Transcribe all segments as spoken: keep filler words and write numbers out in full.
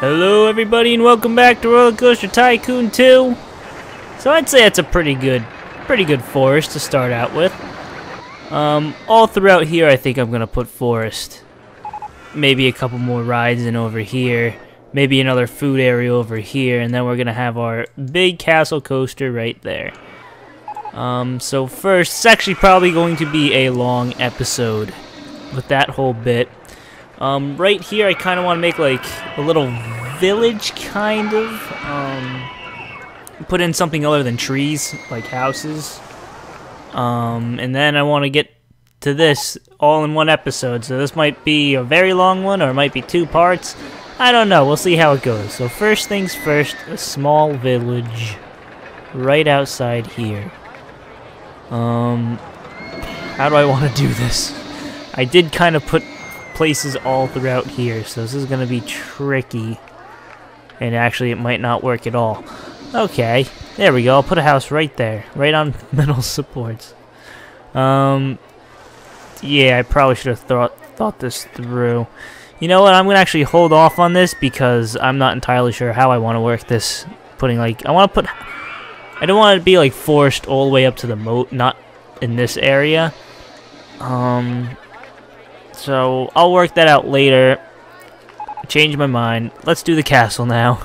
Hello everybody and welcome back to Roller Coaster Tycoon two. So I'd say it's a pretty good pretty good forest to start out with. Um, all throughout here I think I'm gonna put forest. Maybe a couple more rides in over here. Maybe another food area over here, and then we're gonna have our big castle coaster right there. Um, so first, it's actually probably going to be a long episode with that whole bit. Um, right here, I kind of want to make like a little village, kind of. Um, put in something other than trees, like houses. Um, and then I want to get to this all in one episode. So this might be a very long one, or it might be two parts. I don't know. We'll see how it goes. So first things first, a small village right outside here. Um, how do I want to do this? I did kind of put places all throughout here, so this is going to be tricky. And actually, it might not work at all. Okay, there we go. I'll put a house right there, right on metal supports. Um, yeah, I probably should have thought thought this through. You know what? I'm gonna actually hold off on this because I'm not entirely sure how I want to work this. Putting like, I want to put. I don't want it to be like forced all the way up to the moat, not in this area. Um. So, I'll work that out later. Change my mind. Let's do the castle now.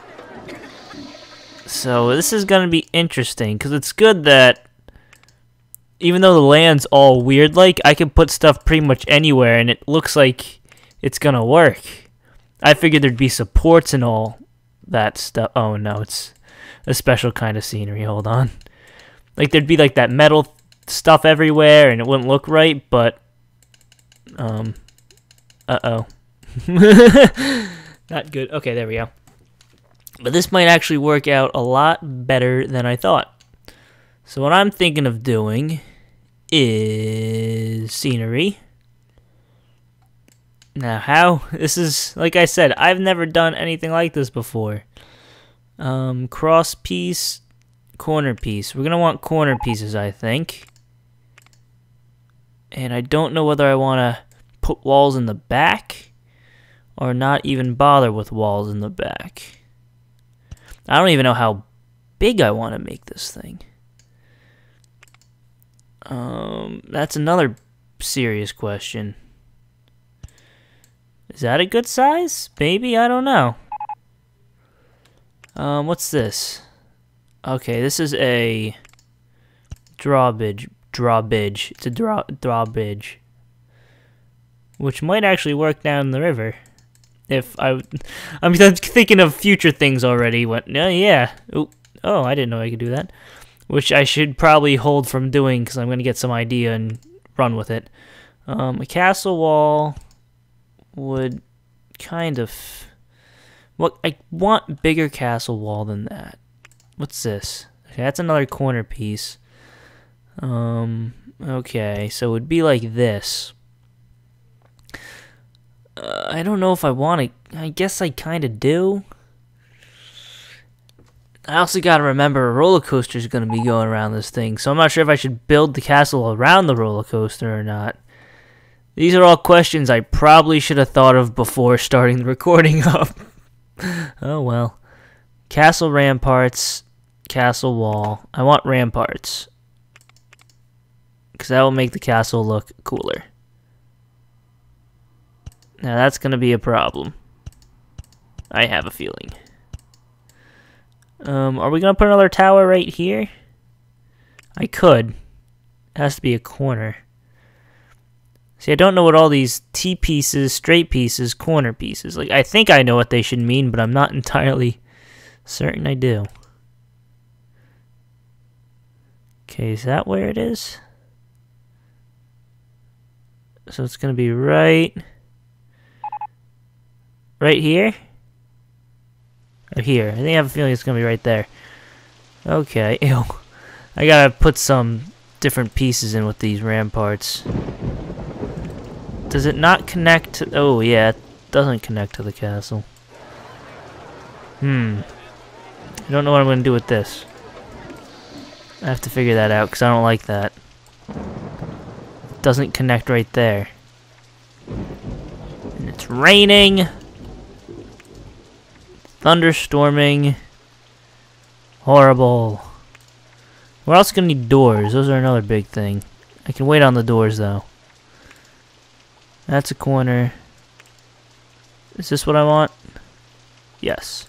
So, this is going to be interesting, because it's good that even though the land's all weird-like, I can put stuff pretty much anywhere, and it looks like it's going to work. I figured there'd be supports and all that stuff. Oh, no, it's a special kind of scenery. Hold on. Like, there'd be, like, that metal stuff everywhere, and it wouldn't look right, but Um, uh-oh. Not good. Okay, there we go. But this might actually work out a lot better than I thought. So what I'm thinking of doing is scenery. Now how? This is, like I said, I've never done anything like this before. Um, cross piece, corner piece. We're going to want corner pieces, I think. And I don't know whether I want to put walls in the back or not even bother with walls in the back. I don't even know how big I want to make this thing. Um, that's another serious question. Is that a good size? Maybe, I don't know. Um, what's this? Okay, this is a drawbridge. Drawbridge. It's a draw drawbridge, which might actually work down the river. If I, I'm thinking of future things already. What? Uh, yeah. Ooh. Oh, I didn't know I could do that. Which I should probably hold from doing because I'm going to get some idea and run with it. Um, a castle wall would kind of. What? I want bigger castle wall than that. What's this? Okay, that's another corner piece. Um, okay, so it would be like this. Uh, I don't know if I want to, I guess I kind of do. I also got to remember a roller coaster is going to be going around this thing, so I'm not sure if I should build the castle around the roller coaster or not. These are all questions I probably should have thought of before starting the recording up. Oh well. Castle ramparts, castle wall. I want ramparts, because that will make the castle look cooler. Now that's going to be a problem. I have a feeling. Um, are we going to put another tower right here? I could. It has to be a corner. See, I don't know what all these T-pieces, straight pieces, corner pieces. Like, I think I know what they should mean, but I'm not entirely certain I do. Okay, is that where it is? So it's going to be right, right here? Or here. I think I have a feeling it's going to be right there. Okay, ew. I got to put some different pieces in with these ramparts. Does it not connect to, oh yeah, it doesn't connect to the castle. Hmm. I don't know what I'm going to do with this. I have to figure that out because I don't like that. Doesn't connect right there. And it's raining. Thunderstorming. Horrible. We're also gonna need doors. Those are another big thing. I can wait on the doors though. That's a corner. Is this what I want? Yes.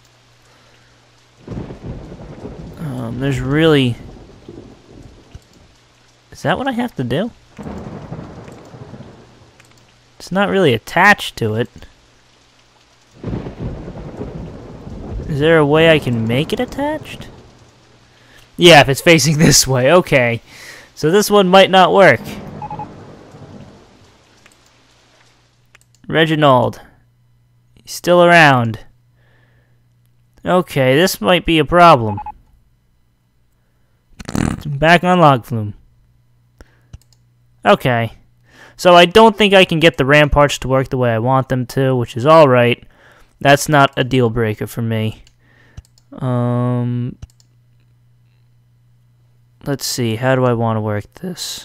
Um, there's really... Is that what I have to do? It's not really attached to it. Is there a way I can make it attached? Yeah, if it's facing this way. Okay. So this one might not work. Reginald. He's still around. Okay, this might be a problem. Back on Log Flume. Okay. So I don't think I can get the ramparts to work the way I want them to, which is alright. That's not a deal breaker for me. Um, let's see, how do I want to work this?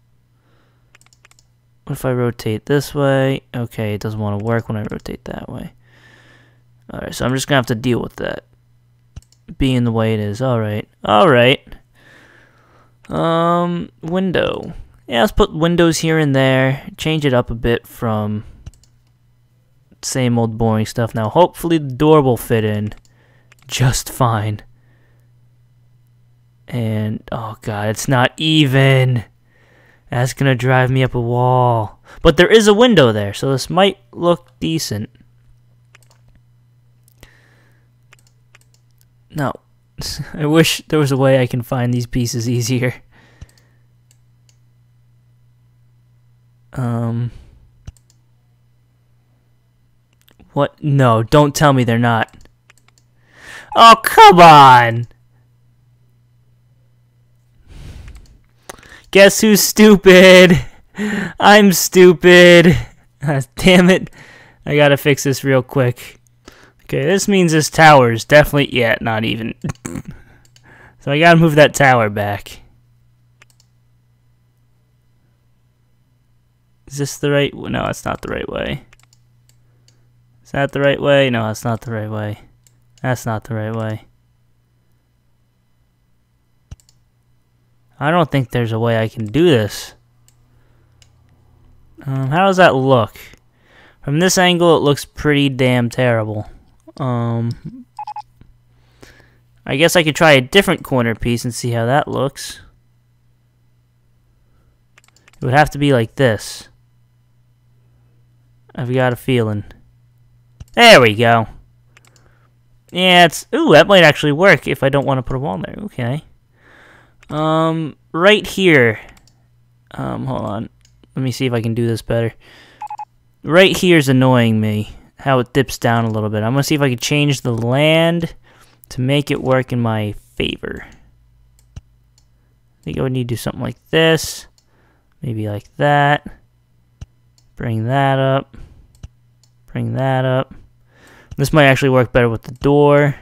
What if I rotate this way? Okay, it doesn't want to work when I rotate that way. Alright, so I'm just going to have to deal with that. Being the way it is. Alright, alright. Um, window. Yeah, let's put windows here and there. Change it up a bit from same old boring stuff. Now, hopefully the door will fit in just fine. And, oh god, it's not even. That's gonna drive me up a wall. But there is a window there, so this might look decent. No. I wish there was a way I can find these pieces easier. Um... What? No, don't tell me they're not. Oh, come on! Guess who's stupid? I'm stupid. Damn it. I gotta fix this real quick. Okay, this means this tower is definitely... Yeah, not even. So I gotta move that tower back. Is this the right... No, it's not the right way. Is that the right way? No, that's not the right way. That's not the right way. I don't think there's a way I can do this. Um, how does that look? From this angle, it looks pretty damn terrible. Um, I guess I could try a different corner piece and see how that looks. It would have to be like this. I've got a feeling. There we go. Yeah, it's... Ooh, that might actually work if I don't want to put a wall there. Okay. Um, right here. Um, hold on. Let me see if I can do this better. Right here is annoying me. How it dips down a little bit. I'm going to see if I can change the land to make it work in my favor. I think I would need to do something like this. Maybe like that. Bring that up. Bring that up. This might actually work better with the door.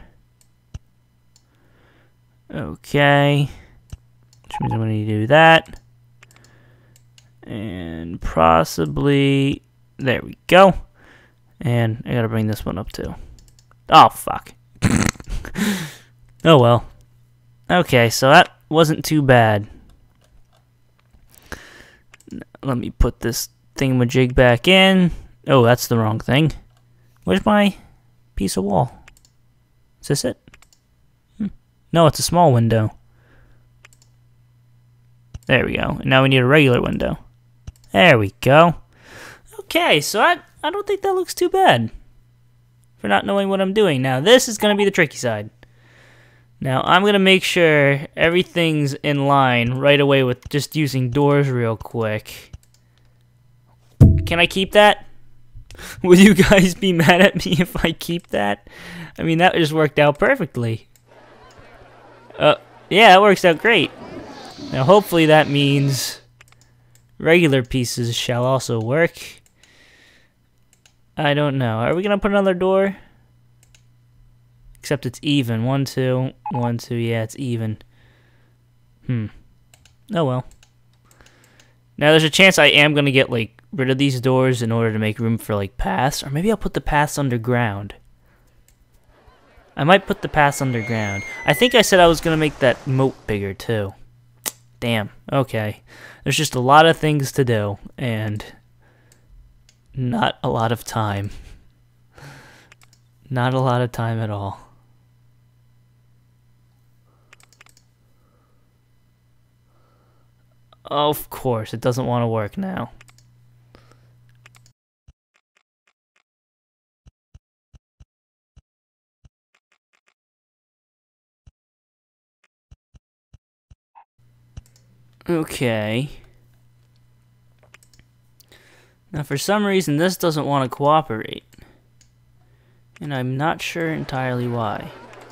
Okay. Which means I'm going to need to do that. And possibly... There we go. And I gotta bring this one up too. Oh, fuck. Oh well. Okay, so that wasn't too bad. Let me put this thingamajig back in. Oh, that's the wrong thing. Where's my piece of wall? Is this it? Hmm. No, it's a small window. There we go. And now we need a regular window. There we go. Okay, so I, I don't think that looks too bad for not knowing what I'm doing. Now, this is going to be the tricky side. Now, I'm going to make sure everything's in line right away with just using doors real quick. Can I keep that? Will you guys be mad at me if I keep that? I mean, that just worked out perfectly. Uh, yeah, it works out great. Now, hopefully that means regular pieces shall also work. I don't know. Are we going to put another door? Except it's even. One, two, one, two. Yeah, it's even. Hmm. Oh, well. Now, there's a chance I am going to get, like, rid of these doors in order to make room for, like, paths. Or maybe I'll put the paths underground. I might put the paths underground. I think I said I was going to make that moat bigger, too. Damn. Okay. There's just a lot of things to do, and not a lot of time. Not a lot of time at all. Of course, it doesn't want to work now. Okay. Now for some reason this doesn't want to cooperate. And I'm not sure entirely why.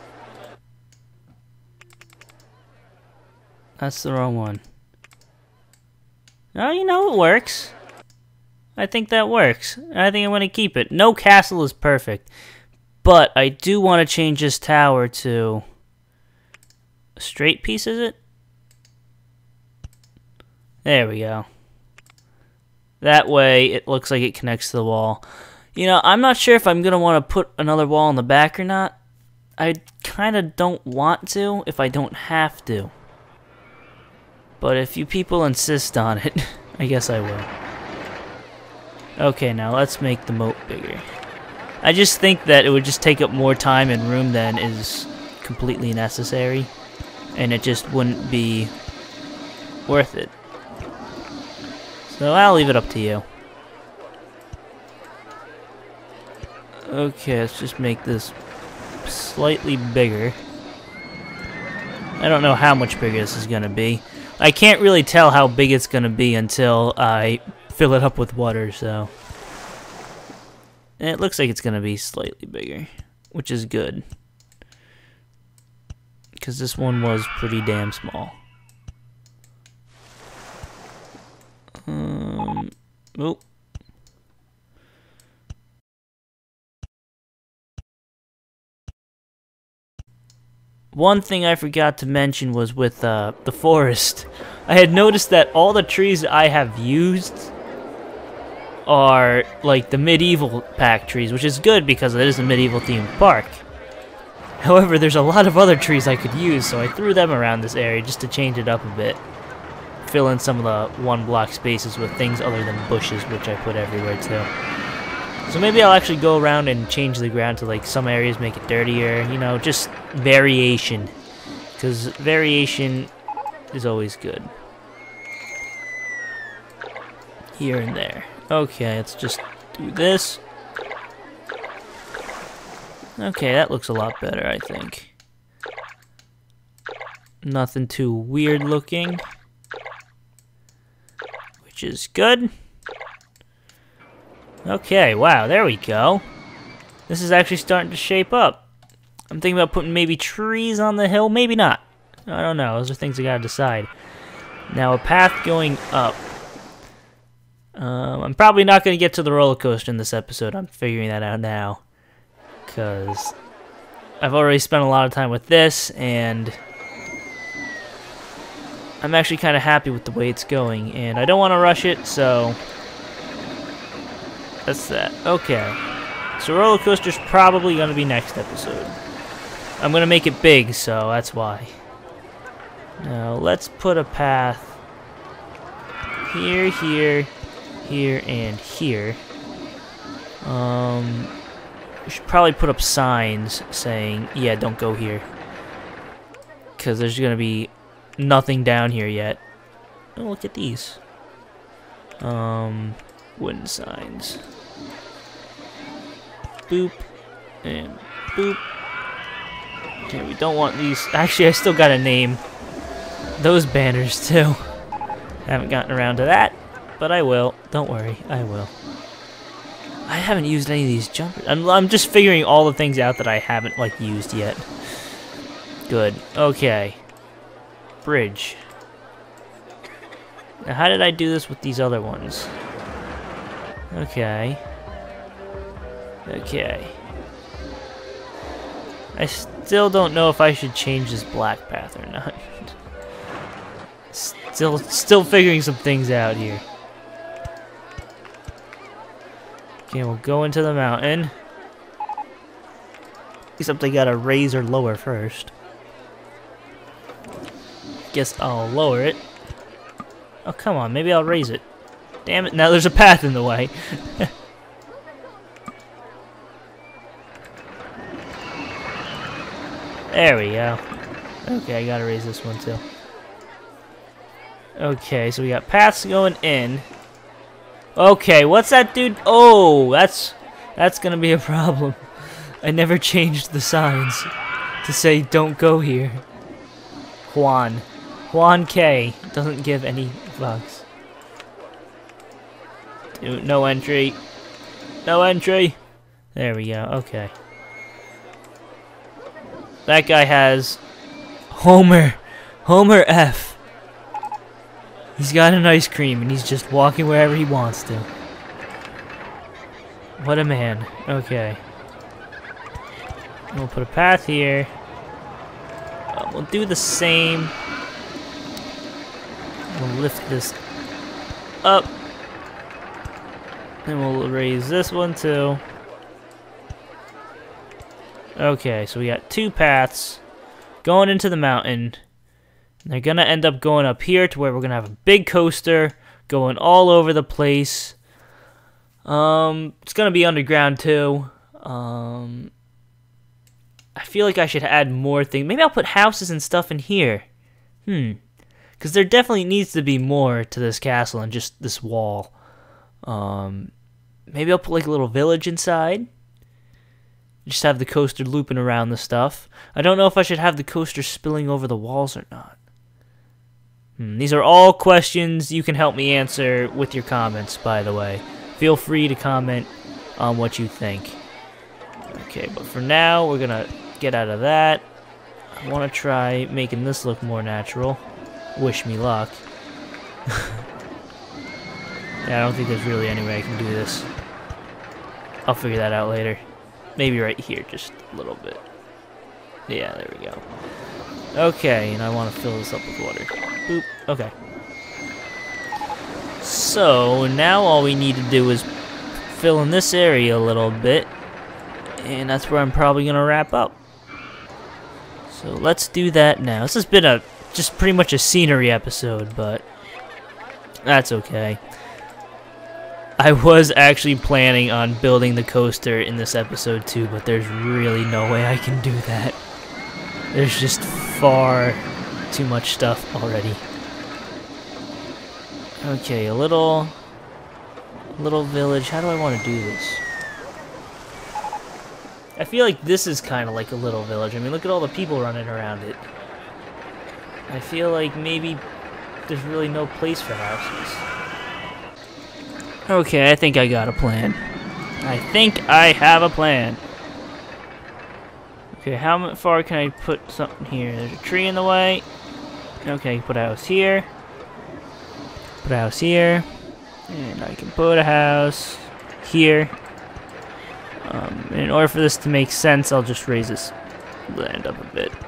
That's the wrong one. Oh, you know, it works. I think that works. I think I'm going to keep it. No castle is perfect. But I do want to change this tower to a straight piece, is it? There we go. That way, it looks like it connects to the wall. You know, I'm not sure if I'm going to want to put another wall in the back or not. I kind of don't want to if I don't have to. But if you people insist on it, I guess I will. Okay, now let's make the moat bigger. I just think that it would just take up more time and room than is completely necessary. And it just wouldn't be worth it. So I'll leave it up to you. Okay, let's just make this slightly bigger. I don't know how much bigger this is going to be. I can't really tell how big it's going to be until I fill it up with water, so... And it looks like it's going to be slightly bigger, which is good. Because this one was pretty damn small. Um, oh. One thing I forgot to mention was with uh, the forest. I had noticed that all the trees I have used are like the medieval pack trees, which is good because it is a medieval themed park. However, there's a lot of other trees I could use, so I threw them around this area just to change it up a bit. Fill in some of the one block spaces with things other than bushes, which I put everywhere too. So maybe I'll actually go around and change the ground to like some areas, make it dirtier, you know, just variation. Because variation is always good. Here and there. Okay, let's just do this. Okay, that looks a lot better, I think. Nothing too weird looking. Which is good. Okay, wow, there we go. This is actually starting to shape up. I'm thinking about putting maybe trees on the hill, maybe not. I don't know, those are things I gotta decide. Now, a path going up. Um, I'm probably not gonna get to the roller coaster in this episode, I'm figuring that out now. Because I've already spent a lot of time with this, and I'm actually kind of happy with the way it's going, and I don't want to rush it, so that's that. Okay, so roller coaster's probably going to be next episode. I'm going to make it big, so that's why. Now, let's put a path here, here, here, and here. Um, we should probably put up signs saying, yeah, don't go here. Because there's going to be nothing down here yet. Oh, look at these. Um, wooden signs. Boop. And boop. Okay, we don't want these. Actually, I still gotta name those banners, too. I haven't gotten around to that, but I will. Don't worry, I will. I haven't used any of these jumpers. I'm, I'm just figuring all the things out that I haven't, like, used yet. Good. Okay. Bridge. Now, how did I do this with these other ones? Okay. Okay. I still don't know if I should change this black path or not. Still, still figuring some things out here. Okay, we'll go into the mountain. Except I gotta raise or lower first. Guess I'll lower it. Oh, come on. Maybe I'll raise it. Damn it. Now there's a path in the way. There we go. Okay, I gotta raise this one too. Okay, so we got paths going in. Okay, what's that dude? Oh, that's that's gonna be a problem. I never changed the signs to say don't go here. Juan. Juan K. Doesn't give any bugs. Dude, no entry. No entry. There we go, okay. That guy has Homer. Homer F. He's got an ice cream and he's just walking wherever he wants to. What a man. Okay. We'll put a path here. Uh, we'll do the same. We'll lift this up. And we'll raise this one too. Okay, so we got two paths going into the mountain. They're gonna end up going up here to where we're gonna have a big coaster going all over the place. Um, it's gonna be underground too. Um, I feel like I should add more things. Maybe I'll put houses and stuff in here. Hmm. Because there definitely needs to be more to this castle than just this wall. Um, maybe I'll put like a little village inside. Just have the coaster looping around the stuff. I don't know if I should have the coaster spilling over the walls or not. Hmm, these are all questions you can help me answer with your comments, by the way. Feel free to comment on what you think. Okay, but for now, we're gonna get out of that. I want to try making this look more natural. Wish me luck. Yeah, I don't think there's really any way I can do this. I'll figure that out later. Maybe right here, just a little bit. Yeah, there we go. Okay, and I want to fill this up with water. Boop. Okay. So, now all we need to do is fill in this area a little bit. And that's where I'm probably going to wrap up. So, let's do that now. This has been a just pretty much a scenery episode, but that's okay. I was actually planning on building the coaster in this episode too, but there's really no way I can do that. There's just far too much stuff already. Okay, a little, little village. How do I want to do this? I feel like this is kind of like a little village. I mean, look at all the people running around it. I feel like maybe there's really no place for houses. Okay, I think I got a plan. I think I have a plan. Okay, how far can I put something here? There's a tree in the way. Okay, put a house here. Put a house here. And I can put a house here. Um, in order for this to make sense, I'll just raise this land up a bit.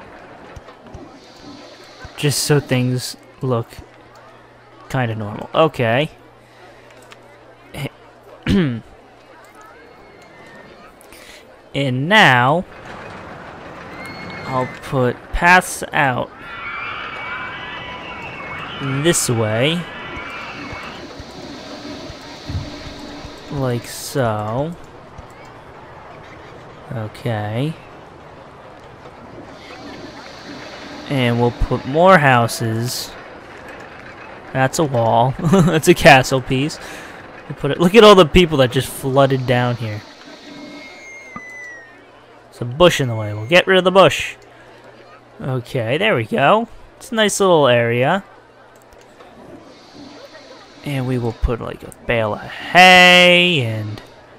Just so things look kind of normal. Okay. And now I'll put paths out this way, like so. Okay. And we'll put more houses. That's a wall. That's a castle piece. We'll put it. Look at all the people that just flooded down here. There's a bush in the way. We'll get rid of the bush. Okay, there we go. It's a nice little area. And we will put like a bale of hay and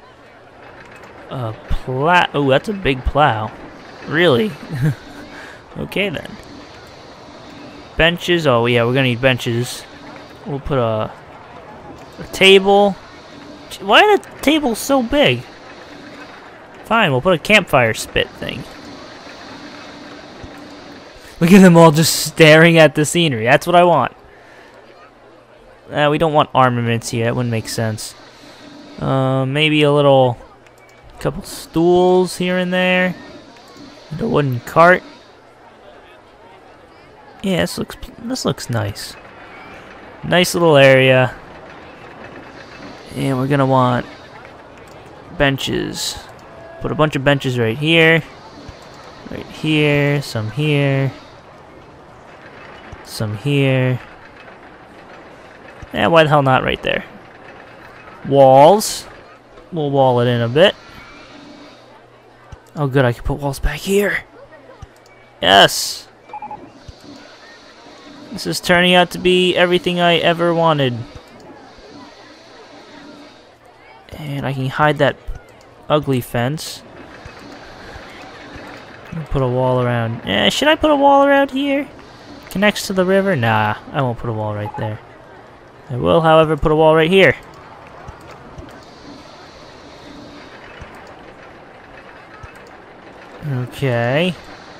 a plow. Oh, that's a big plow. Really? Okay then. Benches. Oh yeah, we're gonna need benches. We'll put a, a table. Why are the tables so big? Fine, we'll put a campfire spit thing. Look at them all just staring at the scenery. That's what I want. Uh, we don't want armaments here. That wouldn't make sense. Uh, maybe a little, couple stools here and there. And a wooden cart. Yeah, this looks this looks nice. Nice little area. And we're gonna want benches. Put a bunch of benches right here. Right here, some here. Some here. And why the hell not right there? Walls. We'll wall it in a bit. Oh good, I can put walls back here. Yes! This is turning out to be everything I ever wanted. And I can hide that ugly fence. Put a wall around. Eh, should I put a wall around here? Connects to the river? Nah, I won't put a wall right there. I will, however, put a wall right here. Okay.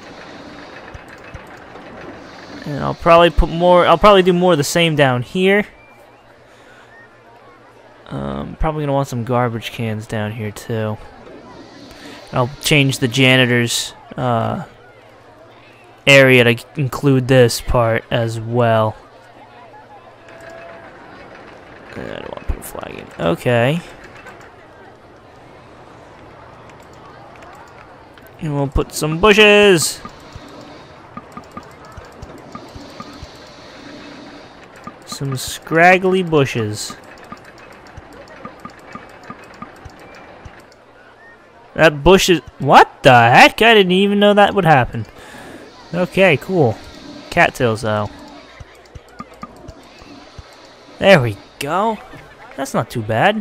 And I'll probably put more, I'll probably do more of the same down here. Um, probably gonna want some garbage cans down here too. I'll change the janitor's uh, area to include this part as well. I don't want to put a flag in. Okay. And we'll put some bushes. Some scraggly bushes. That bush is... What the heck? I didn't even know that would happen. Okay, cool. Cattails, though. There we go. That's not too bad.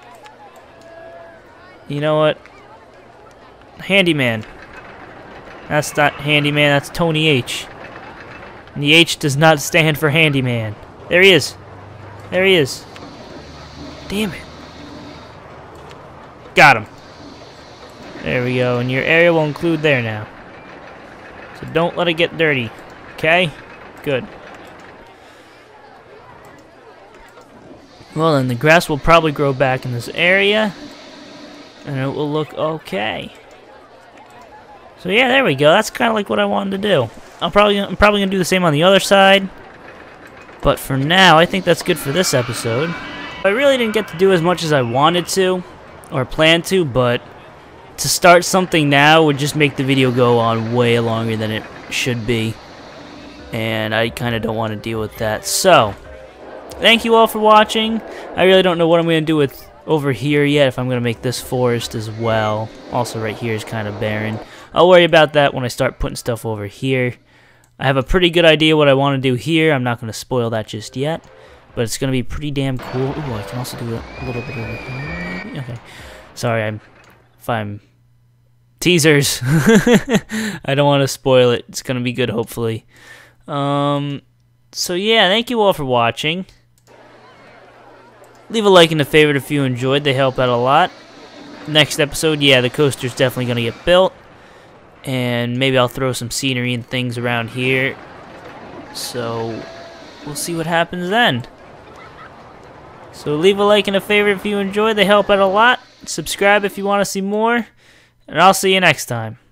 You know what? Handyman. That's not Handyman, that's Tony H. And the H does not stand for Handyman. There he is. There he is. Damn it. Got him. There we go, and your area will include there now. So don't let it get dirty, okay? Good. Well then, the grass will probably grow back in this area, and it will look okay. So yeah, there we go. That's kind of like what I wanted to do. I'll probably, I'm probably gonna do the same on the other side, but for now, I think that's good for this episode. I really didn't get to do as much as I wanted to, or planned to, but to start something now would just make the video go on way longer than it should be. And I kind of don't want to deal with that. So, thank you all for watching. I really don't know what I'm going to do with over here yet, if I'm going to make this forest as well. Also right here is kind of barren. I'll worry about that when I start putting stuff over here. I have a pretty good idea what I want to do here. I'm not going to spoil that just yet. But it's going to be pretty damn cool. Ooh, I can also do a little bit over here, maybe? Okay. Sorry, I'm... If I'm... Teasers. I don't want to spoil it. It's going to be good, hopefully. Um, so, yeah, thank you all for watching. Leave a like and a favorite if you enjoyed. They help out a lot. Next episode, yeah, the coaster's definitely going to get built. And maybe I'll throw some scenery and things around here. So, we'll see what happens then. So, leave a like and a favorite if you enjoyed. They help out a lot. Subscribe if you want to see more. And I'll see you next time.